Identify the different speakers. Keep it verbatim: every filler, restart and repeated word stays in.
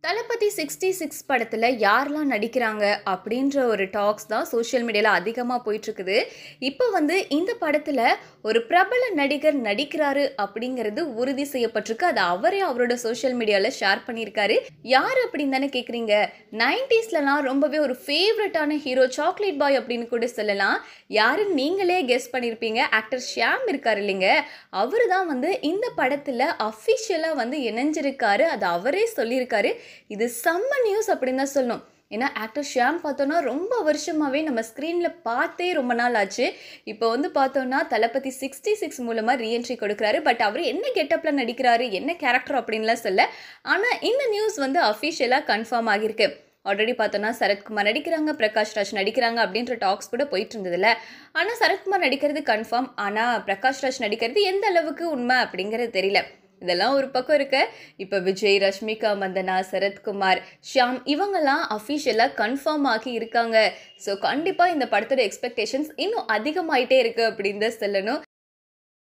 Speaker 1: தளபதி sixty six படத்தில் யாரெல்லாம் நடிக்கிறாங்க அப்படின்ற ஒரு டாக்ஸ் தான் சோஷியல் மீடியாவில் அதிகமாக போயிட்டுருக்குது. இப்போ வந்து இந்த படத்தில் ஒரு பிரபல நடிகர் நடிக்கிறாரு அப்படிங்கிறது உறுதி செய்யப்பட்டிருக்கு. அது அவரே அவரோட சோஷியல் மீடியாவில் ஷேர் பண்ணியிருக்காரு. யார் அப்படின்னு தானே கேட்குறீங்க? நைன்டிஸ்லலாம் ரொம்பவே ஒரு ஃபேவரட்டான ஹீரோ சாக்லேட் பாய் அப்படின்னு கூட சொல்லலாம். யாருன்னு நீங்களே கெஸ் பண்ணியிருப்பீங்க. ஆக்டர் ஷியாம் இருக்கார் இல்லைங்க, அவரு தான் வந்து இந்த படத்தில் அஃபிஷியலாக வந்து இணைஞ்சிருக்காரு. அது அவரே சொல்லியிருக்காரு. இது செம்ம நியூஸ் அப்படின்னு தான் சொல்லணும். ஏன்னா ஆக்டர் ஷியாம் பார்த்தோன்னா ரொம்ப வருஷமாகவே நம்ம ஸ்க்ரீனில் பார்த்தே ரொம்ப நாள் ஆச்சு. இப்போ வந்து பார்த்தோன்னா தளபதி சிக்ஸ்டி சிக்ஸ் மூலமாக ரீஎன்ட்ரி கொடுக்குறாரு. பட் அவர் என்ன கெட்டப்பில் நடிக்கிறாரு, என்ன கேரக்டர் அப்படின்லாம் சொல்ல. ஆனால் இந்த நியூஸ் வந்து அஃபிஷியலாக கன்ஃபார்ம் ஆகியிருக்கு. ஆல்ரெடி பார்த்தோன்னா சரத்குமார் நடிக்கிறாங்க, பிரகாஷ் ராஜ் நடிக்கிறாங்க அப்படின்ற டாக்ஸ் கூட போயிட்டு இருந்ததில்ல. ஆனால் சரத்குமார் நடிக்கிறது கன்ஃபார்ம். ஆனால் பிரகாஷ் ராஜ் நடிக்கிறது எந்த அளவுக்கு உண்மை அப்படிங்கிறது தெரியல. இதெல்லாம் ஒரு பக்கம் இருக்க, இப்போ விஜய், ரஷ்மிகா மந்தனா, சரத்குமார், ஷியாம் இவங்கெல்லாம் அஃபிஷியலாக கன்ஃபார்ம் ஆகி இருக்காங்க. ஸோ கண்டிப்பாக இந்த படத்தோட எக்ஸ்பெக்டேஷன்ஸ் இன்னும் அதிகமாயிட்டே இருக்குது அப்படின்னு தான் சொல்லணும்.